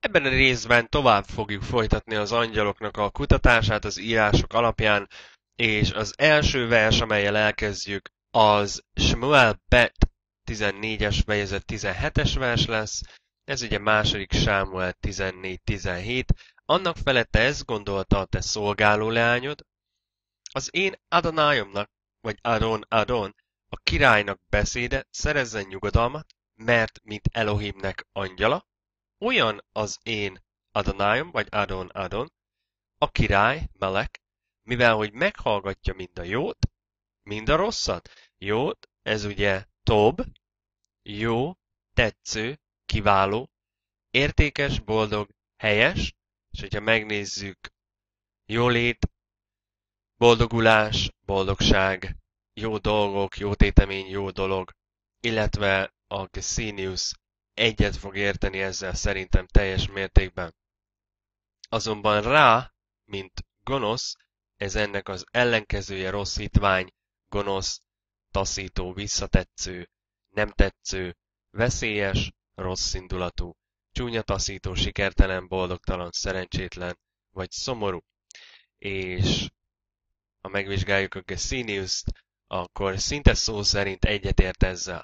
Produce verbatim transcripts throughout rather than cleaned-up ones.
Ebben a részben tovább fogjuk folytatni az angyaloknak a kutatását az írások alapján, és az első vers, amellyel elkezdjük, az Shmuel Bet tizennégyes fejezet tizenhetes vers lesz. Ez ugye második Sámuel tizennégy tizenhét. Annak felette ezt gondolta a te szolgáló leányod, az én Adonájomnak, vagy Adon Adon, a királynak beszéde szerezzen nyugodalmat, mert mint Elohimnek angyala, olyan az én Adonájom, vagy Adon Adon, a király, Melek, mivel hogy meghallgatja mind a jót, mind a rosszat. Jót, ez ugye Tob, jó, tetsző, kiváló, értékes, boldog, helyes, és hogyha megnézzük, jólét, boldogulás, boldogság, jó dolgok, jó tétemény, jó dolog, illetve a Gesenius egyet fog érteni ezzel szerintem teljes mértékben. Azonban rá, mint gonosz, ez ennek az ellenkezője, rossz hitvány, gonosz, taszító, visszatetsző, nem tetsző, veszélyes, rossz indulatú, csúnya taszító, sikertelen, boldogtalan, szerencsétlen, vagy szomorú. És ha megvizsgáljuk a Geseniust, akkor szinte szó szerint egyetért ezzel.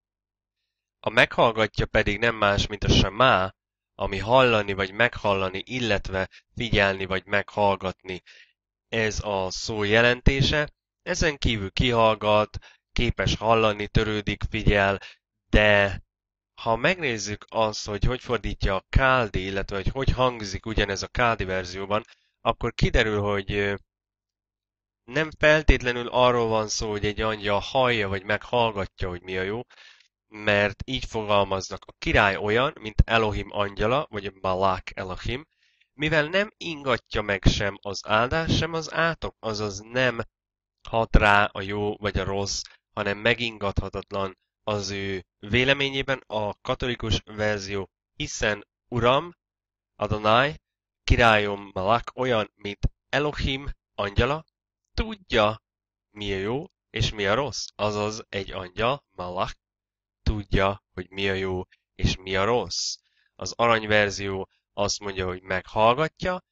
A meghallgatja pedig nem más, mint a Shema, ami hallani vagy meghallani, illetve figyelni vagy meghallgatni. Ez a szó jelentése. Ezen kívül kihallgat, képes hallani, törődik, figyel, de ha megnézzük azt, hogy hogy fordítja a Káldi, illetve hogy hogy hangzik ugyanez a Káldi verzióban, akkor kiderül, hogy nem feltétlenül arról van szó, hogy egy angyal hallja vagy meghallgatja, hogy mi a jó, mert így fogalmaznak. A király olyan, mint Elohim angyala, vagy Malak Elohim, mivel nem ingatja meg sem az áldás, sem az átok, azaz nem hat rá a jó vagy a rossz, hanem megingathatatlan az ő véleményében a katolikus verzió, hiszen Uram, Adonai, királyom Malak olyan, mint Elohim angyala, tudja, mi a jó és mi a rossz, azaz egy angyal, Malak, tudja, hogy mi a jó és mi a rossz. Az aranyverzió azt mondja, hogy meghallgatja.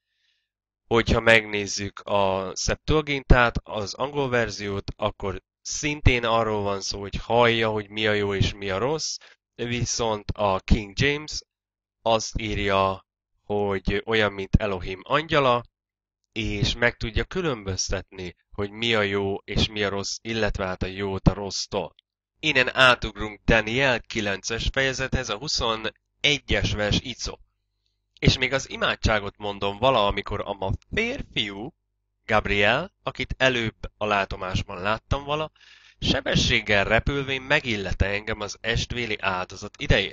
Hogyha megnézzük a Septuagintát, az angol verziót, akkor szintén arról van szó, hogy hallja, hogy mi a jó és mi a rossz, viszont a King James azt írja, hogy olyan, mint Elohim angyala, és meg tudja különböztetni, hogy mi a jó és mi a rossz, illetve hát a jót a rossztól. Innen átugrunk Daniel kilences fejezethez, a huszonegyes vers így szól. És még az imádságot mondom vala, amikor a ma férfiú, Gabriel, akit előbb a látomásban láttam vala, sebességgel repülvén megillete engem az estvéli áldozat idején.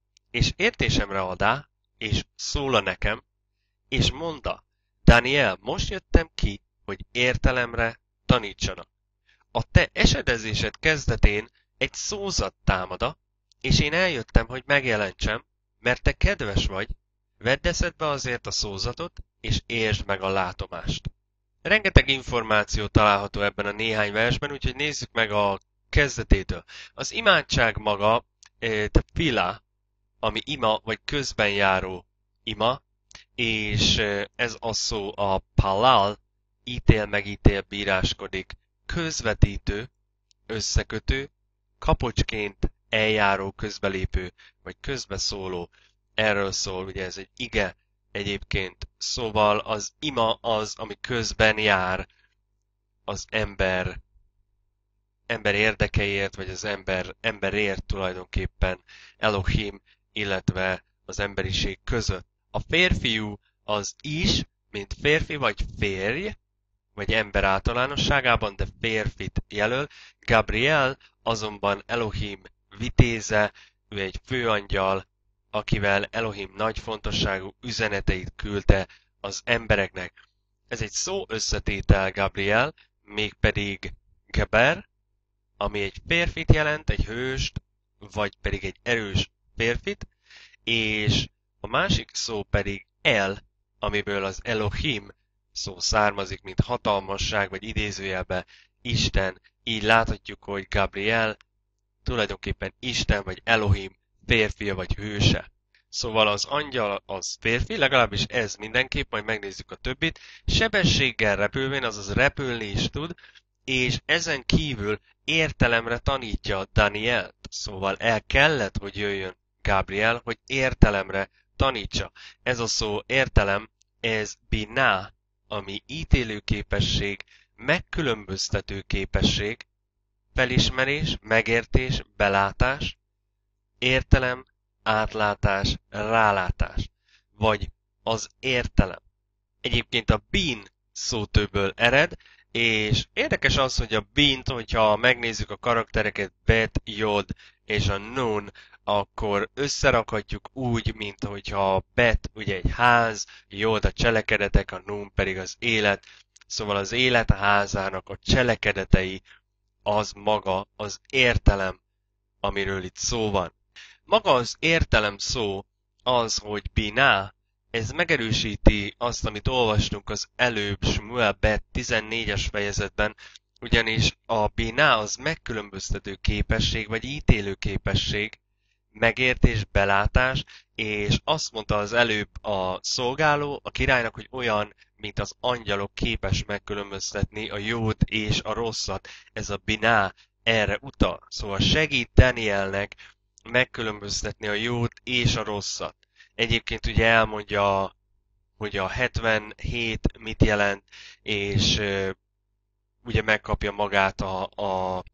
És értésemre adá, és szóla nekem, és mondta, Daniel, most jöttem ki, hogy értelemre tanítsanak. A te esedezésed kezdetén egy szózat támada, és én eljöttem, hogy megjelentsem, mert te kedves vagy, vedd eszedbe azért a szózatot, és értsd meg a látomást. Rengeteg információ található ebben a néhány versben, úgyhogy nézzük meg a kezdetétől. Az imádság maga, te fila, ami ima, vagy közben járó ima, és ez a szó a palal, ítél, megítél, bíráskodik, közvetítő, összekötő, kapocsként eljáró, közbelépő, vagy közbeszóló. Erről szól, ugye ez egy ige egyébként. Szóval az ima az, ami közben jár az ember, ember érdekeiért, vagy az ember, emberért tulajdonképpen Elohim, illetve az emberiség között. A férfiú az is, mint férfi vagy férj, vagy ember általánosságában, de férfit jelöl. Gabriel azonban Elohim vitéze, ő egy főangyal, akivel Elohim nagy fontosságú üzeneteit küldte az embereknek. Ez egy szó összetétel Gabriel, mégpedig Geber, ami egy férfit jelent, egy hőst, vagy pedig egy erős férfit, és a másik szó pedig El, amiből az Elohim szó származik, mint hatalmasság, vagy idézőjelben Isten. Így láthatjuk, hogy Gabriel tulajdonképpen Isten, vagy Elohim férfia, vagy hőse. Szóval az angyal az férfi, legalábbis ez mindenképp, majd megnézzük a többit. Sebességgel repülvén, azaz repülni is tud, és ezen kívül értelemre tanítja Danielt. Szóval el kellett, hogy jöjjön Gabriel, hogy értelemre tanítsa. Ez a szó értelem, ez biná, ami ítélő képesség, megkülönböztető képesség, felismerés, megértés, belátás, értelem, átlátás, rálátás, vagy az értelem. Egyébként a bin szótőből ered, és érdekes az, hogy a bint, hogyha megnézzük a karaktereket, bet, jod és a nun, akkor összerakhatjuk úgy, mint hogyha a bet ugye egy ház, jod a cselekedetek, a nun pedig az élet. Szóval az élet házának a cselekedetei az maga az értelem, amiről itt szó van. Maga az értelem szó az, hogy biná, ez megerősíti azt, amit olvastunk az előbb Shmuel bet tizennégyes fejezetben, ugyanis a biná az megkülönböztető képesség, vagy ítélő képesség, megértés, belátás, és azt mondta az előbb a szolgáló, a királynak, hogy olyan, mint az angyalok képes megkülönböztetni a jót és a rosszat. Ez a biná erre utal. Szóval segít Danielnek megkülönböztetni a jót és a rosszat. Egyébként ugye elmondja, hogy a hetvenhét mit jelent, és uh, ugye megkapja magát a, a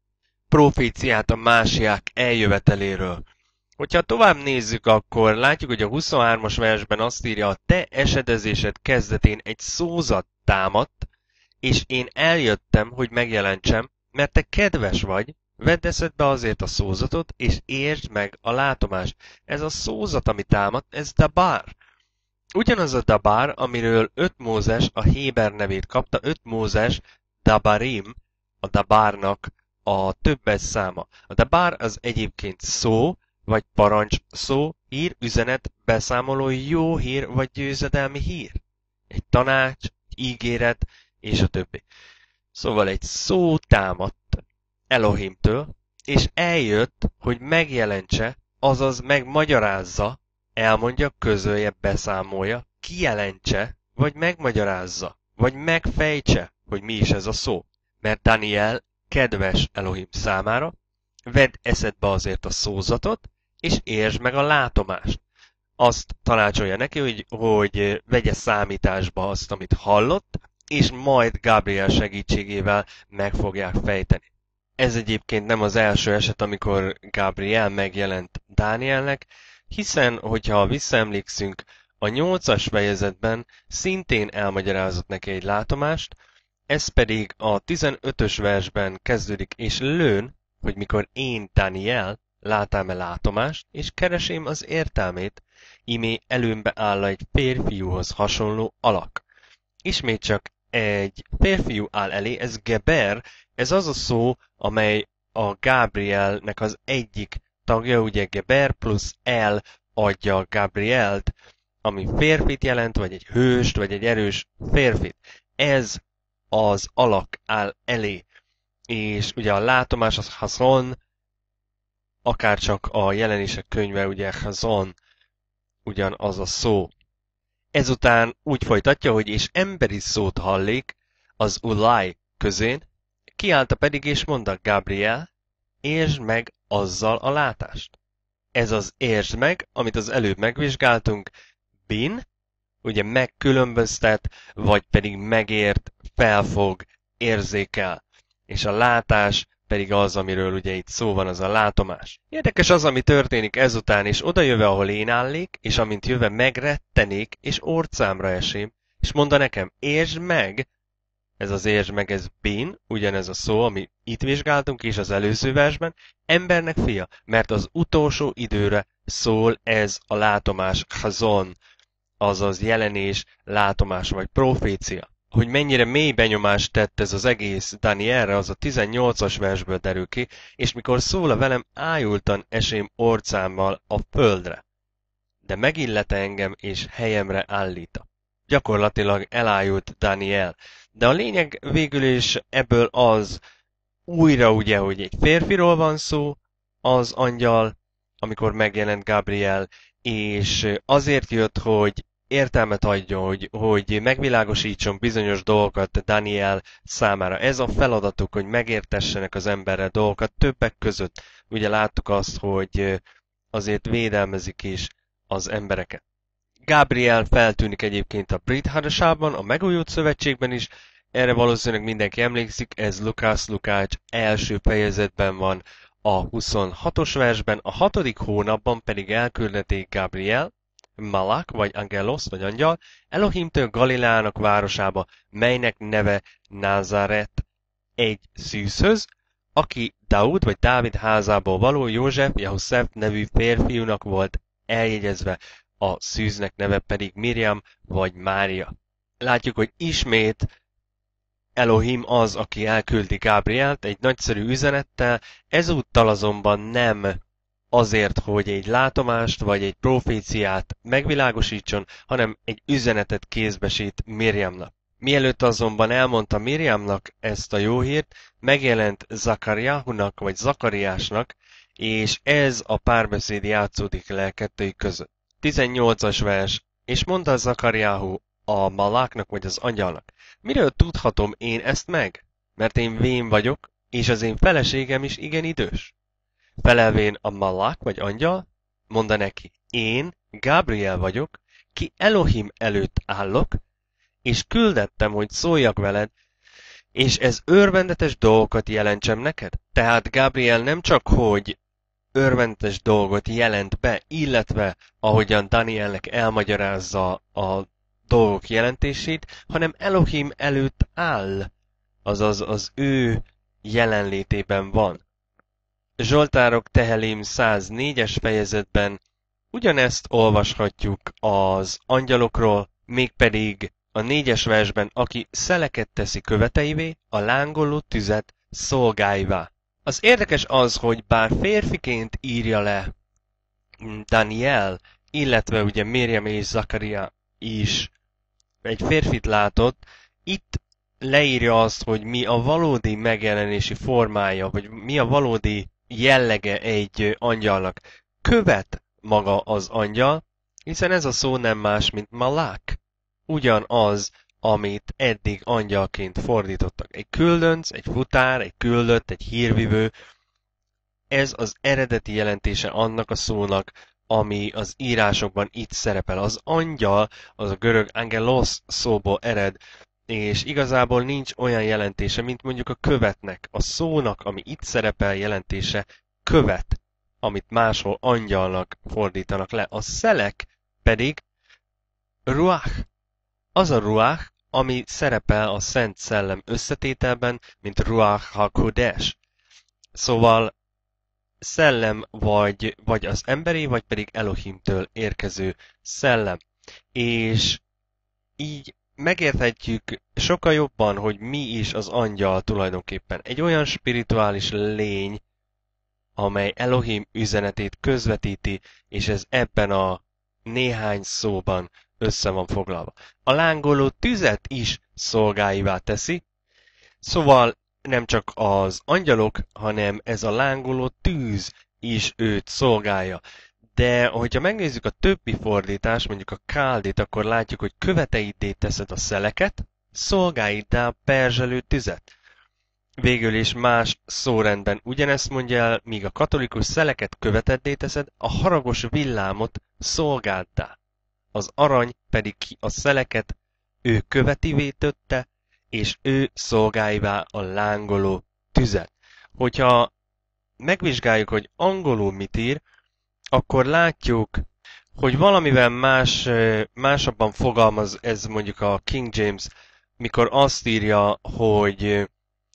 proféciát a másiák eljöveteléről. Hogyha tovább nézzük, akkor látjuk, hogy a huszonhármas versben azt írja, a te esedezésed kezdetén egy szózat támadt, és én eljöttem, hogy megjelentsem, mert te kedves vagy, vedd eszedbe azért a szózatot, és értsd meg a látomást. Ez a szózat, ami támadt, ez dabar. Ugyanaz a dabar, amiről öt Mózes a Héber nevét kapta, öt Mózes dabarim, a dabarnak a többes száma. A dabar az egyébként szó, vagy parancs szó, hír, üzenet, beszámoló, jó hír, vagy győzedelmi hír. Egy tanács, egy ígéret, és a többi. Szóval egy szó támadt Elohimtől, és eljött, hogy megjelentse, azaz megmagyarázza, elmondja, közölje, beszámolja, kijelentse, vagy megmagyarázza, vagy megfejtse, hogy mi is ez a szó. Mert Daniel kedves Elohim számára, vedd eszedbe azért a szózatot, és értsd meg a látomást. Azt tanácsolja neki, hogy, hogy vegye számításba azt, amit hallott, és majd Gabriel segítségével meg fogják fejteni. Ez egyébként nem az első eset, amikor Gabriel megjelent Dánielnek, hiszen, hogyha visszaemlékszünk, a nyolcas fejezetben szintén elmagyarázott neki egy látomást, ez pedig a tizenötös versben kezdődik, és lőn, hogy mikor én, Daniel, látám-e látomást, és keresém az értelmét, imé előmbe áll egy férfiúhoz hasonló alak. Ismét csak egy férfiú áll elé, ez Geber, ez az a szó, amely a Gabrielnek az egyik tagja, ugye Geber plusz El adja Gabrielt, ami férfit jelent, vagy egy hőst, vagy egy erős férfit. Ez az alak áll elé. És ugye a látomás az Hazon, akárcsak a jelenések könyve, ugye Hazon, ugyanaz a szó. Ezután úgy folytatja, hogy és emberi szót hallék az Ulaj közén, kiállta pedig és mondta, Gabriel, értsd meg azzal a látást. Ez az értsd meg, amit az előbb megvizsgáltunk, bin, ugye megkülönböztet, vagy pedig megért, felfog, érzékel. És a látás pedig az, amiről ugye itt szó van, az a látomás. Érdekes az, ami történik ezután, és oda jöve, ahol én állék, és amint jöve megrettenék, és orcámra esém, és mondta nekem, értsd meg, ez az értsd meg, ez bin, ugyanez a szó, ami itt vizsgáltunk, és az előző versben, embernek fia, mert az utolsó időre szól ez a látomás, chazon, azaz jelenés, látomás vagy profécia. Hogy mennyire mély benyomást tett ez az egész Danielre, az a tizennyolcas versből derül ki, és mikor szól a velem, ájultan esém orcámmal a földre. De megillete engem, és helyemre állíta. Gyakorlatilag elájult Daniel. De a lényeg végül is ebből az, újra ugye, hogy egy férfiról van szó, az angyal, amikor megjelent Gabriel, és azért jött, hogy értelmet adjon, hogy, hogy megvilágosítson bizonyos dolgokat Daniel számára. Ez a feladatuk, hogy megértessenek az emberre dolgokat. Többek között ugye láttuk azt, hogy azért védelmezik is az embereket. Gabriel feltűnik egyébként a brit hadseregben, a megújult szövetségben is, erre valószínűleg mindenki emlékszik, ez Lukács Lukács első fejezetben van a huszonhatos versben, a hatodik hónapban pedig elküldették Gabriel, Malak, vagy Angelos, vagy angyal, Elohimtől Galileának városába, melynek neve Názáret, egy szűzhöz, aki Daud vagy Dávid házából való József Jehoszef nevű férfiúnak volt eljegyezve, a szűznek neve pedig Miriam vagy Mária. Látjuk, hogy ismét Elohim az, aki elküldi Gabrielt egy nagyszerű üzenettel, ezúttal azonban nem azért, hogy egy látomást vagy egy proféciát megvilágosítson, hanem egy üzenetet kézbesít Miriamnak. Mielőtt azonban elmondta Miriamnak ezt a jó hírt, megjelent Zakariáhunak vagy Zakariásnak, és ez a párbeszéd játszódik le kettőjük között. tizennyolcas vers, és mondta Zakariáhu a Maláknak vagy az angyalnak: miről tudhatom én ezt meg? Mert én vén vagyok, és az én feleségem is igen idős. Felelvén a Malák vagy angyal, mondta neki: én Gabriel vagyok, ki Elohim előtt állok, és küldettem, hogy szóljak veled, és ez örvendetes dolgokat jelentsem neked. Tehát Gabriel nem csak, hogy örvendetes dolgot jelent be, illetve ahogyan Danielnek elmagyarázza a dolgok jelentését, hanem Elohim előtt áll, azaz az ő jelenlétében van. Zsoltárok Tehelim száznégyes fejezetben ugyanezt olvashatjuk az angyalokról, mégpedig a négyes versben, aki szeleket teszi követeivé, a lángoló tüzet szolgáivá. Az érdekes az, hogy bár férfiként írja le Daniel, illetve ugye Miriam és Zakaria is egy férfit látott, itt leírja azt, hogy mi a valódi megjelenési formája, vagy mi a valódi jellege egy angyalnak. Követ maga az angyal, hiszen ez a szó nem más, mint malák. Ugyanaz, amit eddig angyalként fordítottak. Egy küldönc, egy futár, egy küldött, egy hírvivő. Ez az eredeti jelentése annak a szónak, ami az írásokban itt szerepel. Az angyal, az a görög angelos szóból ered, és igazából nincs olyan jelentése, mint mondjuk a követnek. A szónak, ami itt szerepel, jelentése követ, amit máshol angyalnak fordítanak le. A szelek pedig ruach. Az a ruach, ami szerepel a Szent Szellem összetételben, mint ruach hakodesh. Szóval szellem vagy, vagy az emberi, vagy pedig Elohimtől érkező szellem. És így megérthetjük sokkal jobban, hogy mi is az angyal tulajdonképpen. Egy olyan spirituális lény, amely Elohim üzenetét közvetíti, és ez ebben a néhány szóban össze van foglalva. A lángoló tüzet is szolgáivá teszi, szóval nem csak az angyalok, hanem ez a lángoló tűz is őt szolgálja. De hogyha megnézzük a többi fordítást, mondjuk a káldit, akkor látjuk, hogy követeiddé teszed a szeleket, szolgáiddá a perzselő tüzet. Végül is más szórendben ugyanezt mondja el, míg a katolikus szeleket követeddé teszed, a haragos villámot szolgáddá. Az arany pedig ki a szeleket, ő követivé tötte, és ő szolgáivá a lángoló tüzet. Hogyha megvizsgáljuk, hogy angolul mit ír, akkor látjuk, hogy valamivel más, másabban fogalmaz ez mondjuk a King James, mikor azt írja, hogy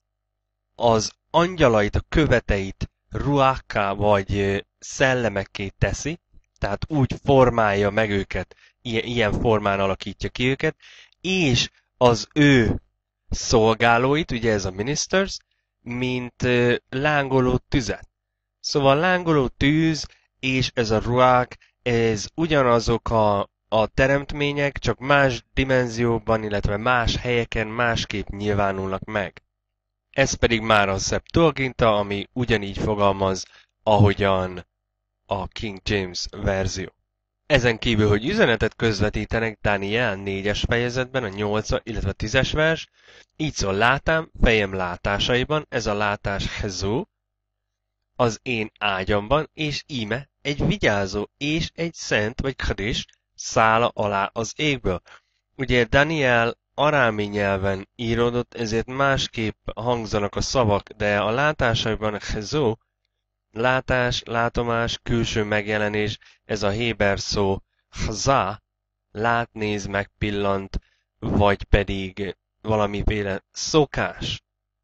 az angyalait, a követeit ruákká vagy szellemekké teszi, tehát úgy formálja meg őket, ilyen, ilyen formán alakítja ki őket, és az ő szolgálóit, ugye ez a ministers, mint lángoló tüzet. Szóval lángoló tűz és ez a ruák, ez ugyanazok a, a teremtmények, csak más dimenziókban, illetve más helyeken másképp nyilvánulnak meg. Ez pedig már a Septuaginta, ami ugyanígy fogalmaz, ahogyan a King James verzió. Ezen kívül, hogy üzenetet közvetítenek Dániel négyes fejezetben, a nyolc, illetve a tízes vers, így szól: látám fejem látásaiban, ez a látás hezó, az én ágyamban, és íme egy vigyázó és egy szent vagy kadis szála alá az égből. Ugye Daniel arámi nyelven íródott, ezért másképp hangzanak a szavak, de a látásaiban a hezó, látás, látomás, külső megjelenés, ez a héber szó hzá, lát, néz, megpillant, vagy pedig valamiféle szokás.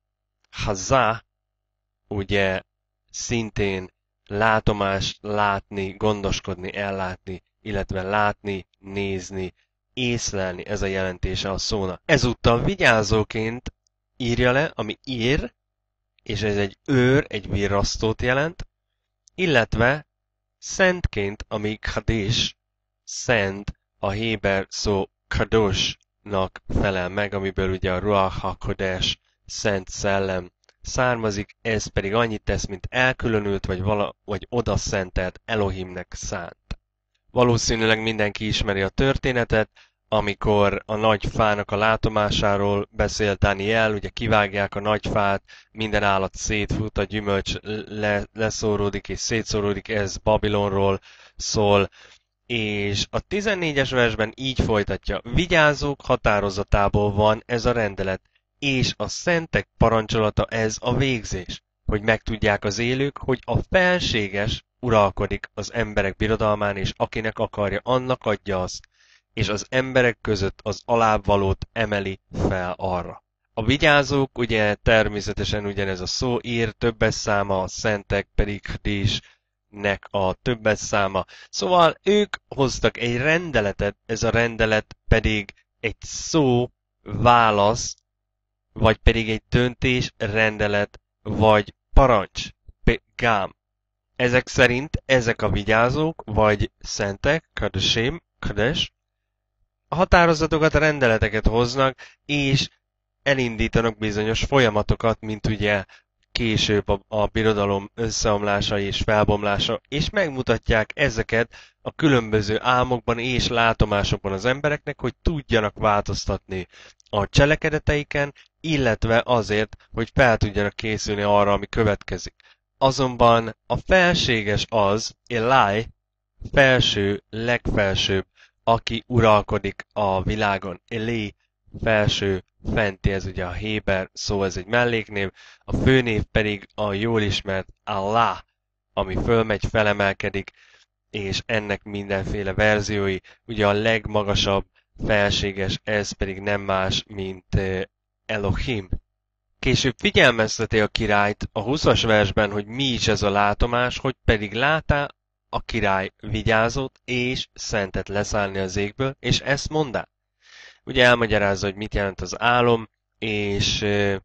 Hzá, ugye szintén látomást látni, gondoskodni, ellátni, illetve látni, nézni, észlelni, ez a jelentése a szónak. Ezúttal vigyázóként írja le, ami ír, és ez egy őr, egy virrasztót jelent, illetve szentként, ami kadés, szent, a héber szó kadosnak felel meg, amiből ugye a ruach hakodes, szent szellem származik, ez pedig annyit tesz, mint elkülönült, vagy, vala, vagy oda szentelt Elohimnek szánt. Valószínűleg mindenki ismeri a történetet, amikor a nagy fának a látomásáról beszél Daniel, ugye kivágják a nagy fát, minden állat szétfut, a gyümölcs le, leszóródik és szétszóródik, ez Babilonról szól, és a tizennégyes versben így folytatja: vigyázók határozatából van ez a rendelet, és a szentek parancsolata ez a végzés, hogy megtudják az élők, hogy a felséges uralkodik az emberek birodalmán, és akinek akarja, annak adja azt, és az emberek között az alábbvalót emeli fel arra. A vigyázók, ugye természetesen ugyanez a szó ír, többes száma, a szentek pedig hadésnek a többes száma. Szóval ők hoztak egy rendeletet, ez a rendelet pedig egy szó, válasz, vagy pedig egy döntés, rendelet, vagy parancs, gám. Ezek szerint ezek a vigyázók, vagy szentek, kadesém, kades, határozatokat, rendeleteket hoznak, és elindítanak bizonyos folyamatokat, mint ugye később a, a birodalom összeomlása és felbomlása, és megmutatják ezeket a különböző álmokban és látomásokban az embereknek, hogy tudjanak változtatni a cselekedeteiken, illetve azért, hogy fel tudjanak készülni arra, ami következik. Azonban a felséges az, Eli, felső, legfelsőbb, aki uralkodik a világon. Eli, felső, fenti, ez ugye a héber szó, ez egy melléknév, a főnév pedig a jól ismert Allah, ami fölmegy, felemelkedik, és ennek mindenféle verziói, ugye a legmagasabb felséges, ez pedig nem más, mint Elohim. Később figyelmezteti a királyt a huszas versben, hogy mi is ez a látomás, hogy pedig látá a király vigyázott és szentet leszállni az égből, és ezt mondá. Ugye elmagyarázza, hogy mit jelent az álom, és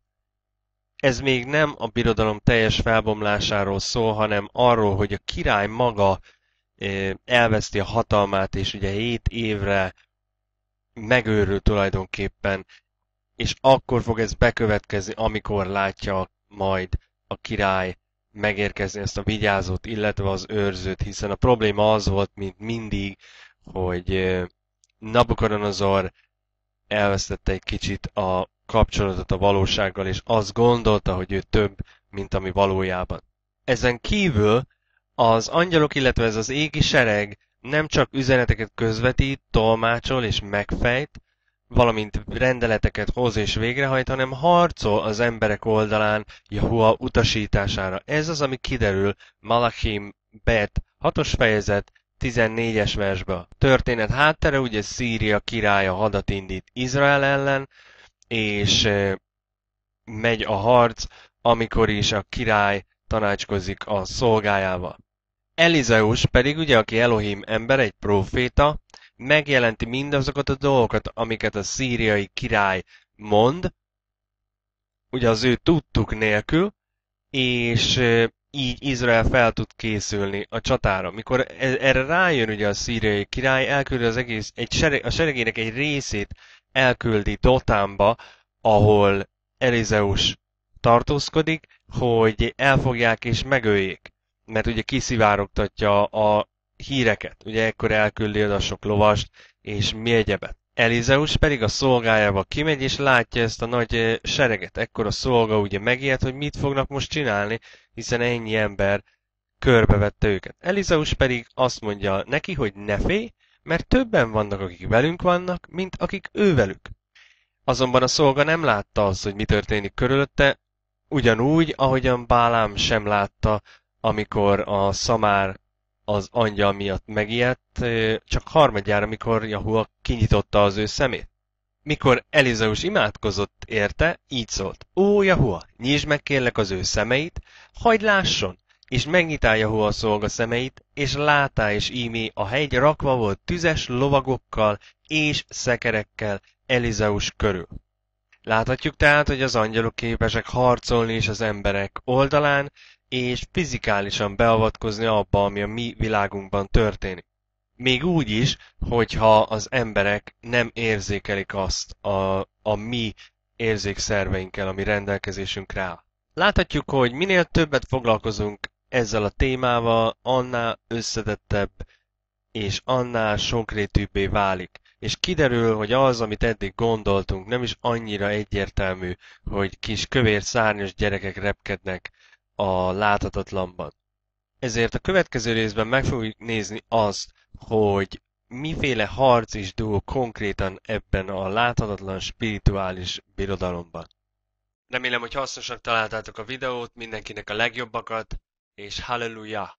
ez még nem a birodalom teljes felbomlásáról szól, hanem arról, hogy a király maga elveszti a hatalmát, és ugye hét évre megőrül tulajdonképpen, és akkor fog ez bekövetkezni, amikor látja majd a király megérkezni ezt a vigyázót, illetve az őrzőt, hiszen a probléma az volt, mint mindig, hogy Nabukodonozor elvesztette egy kicsit a kapcsolatot a valósággal, és azt gondolta, hogy ő több, mint ami valójában. Ezen kívül az angyalok, illetve ez az égi sereg nem csak üzeneteket közvetít, tolmácsol és megfejt, valamint rendeleteket hoz és végrehajt, hanem harcol az emberek oldalán Jahua utasítására. Ez az, ami kiderül Malachim Bet hatos fejezet tizennégyes versből. Történet háttere, ugye Szíria királya hadat indít Izrael ellen, és megy a harc, amikor is a király tanácskozik a szolgájával. Elizeus pedig, ugye, aki Elohim ember, egy próféta, megjelenti mindazokat a dolgokat, amiket a szíriai király mond, ugye az ő tudtuk nélkül, és így Izrael fel tud készülni a csatára. Mikor erre rájön ugye a szíriai király, elküldi az egész, egy sereg, a seregének egy részét elküldi Dotánba, ahol Elizeus tartózkodik, hogy elfogják és megöljék. Mert ugye kiszivárogtatja a híreket. Ugye ekkor elküldi oda sok lovast, és mi egyebet. Elizeus pedig a szolgájával kimegy, és látja ezt a nagy sereget. Ekkor a szolga ugye megijed, hogy mit fognak most csinálni, hiszen ennyi ember körbevette őket. Elizeus pedig azt mondja neki, hogy ne félj, mert többen vannak, akik velünk vannak, mint akik ővelük. Azonban a szolga nem látta azt, hogy mi történik körülötte, ugyanúgy, ahogyan Bálám sem látta, amikor a szamár az angyal miatt megijedt, csak harmadjára, amikor Jahua kinyitotta az ő szemét. Mikor Elizeus imádkozott érte, így szólt: Ó, Jahua, nyisd meg kérlek az ő szemeit, hagyd lásson! És megnyitá Jahua a szolga szemeit, és látá, és ímé a hegy rakva volt tüzes lovagokkal és szekerekkel Elizeus körül. Láthatjuk tehát, hogy az angyalok képesek harcolni is az emberek oldalán, és fizikálisan beavatkozni abba, ami a mi világunkban történik. Még úgy is, hogyha az emberek nem érzékelik azt a, a mi érzékszerveinkkel, ami rendelkezésünkre áll. Láthatjuk, hogy minél többet foglalkozunk ezzel a témával, annál összetettebb és annál sokrétűbbé válik. És kiderül, hogy az, amit eddig gondoltunk, nem is annyira egyértelmű, hogy kis kövér szárnyas gyerekek repkednek a láthatatlanban. Ezért a következő részben meg fogjuk nézni azt, hogy miféle harc is dúl konkrétan ebben a láthatatlan spirituális birodalomban. Remélem, hogy hasznosak találtátok a videót, mindenkinek a legjobbakat, és halleluja!